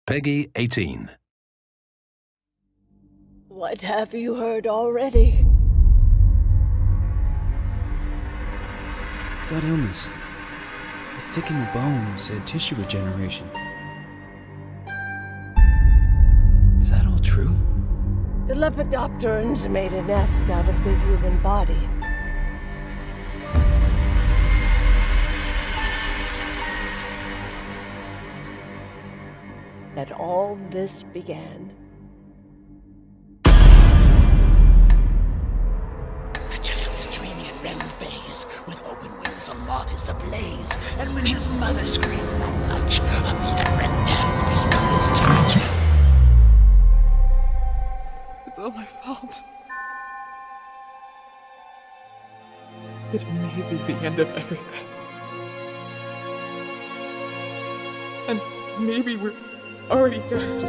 Peggy 18. What have you heard already? Gut illness. It thickened the bones and tissue regeneration. Is that all true? The Lepidopterans made a nest out of the human body. That all this began. A child is dreaming in REM phase. With open wings, a moth is ablaze. And when his mother screamed that much, a blood-red death bestowed his touch. It's all my fault. It may be the end of everything. And maybe we're already dead.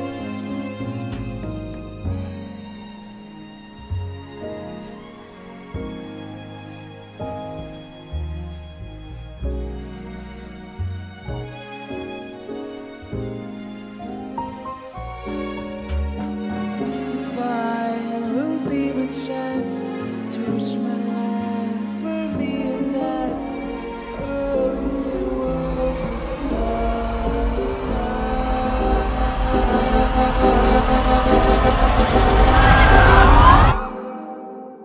This goodbye will be my chance to reach my land for me and that. Oh, my world is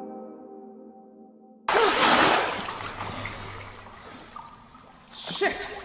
Shit!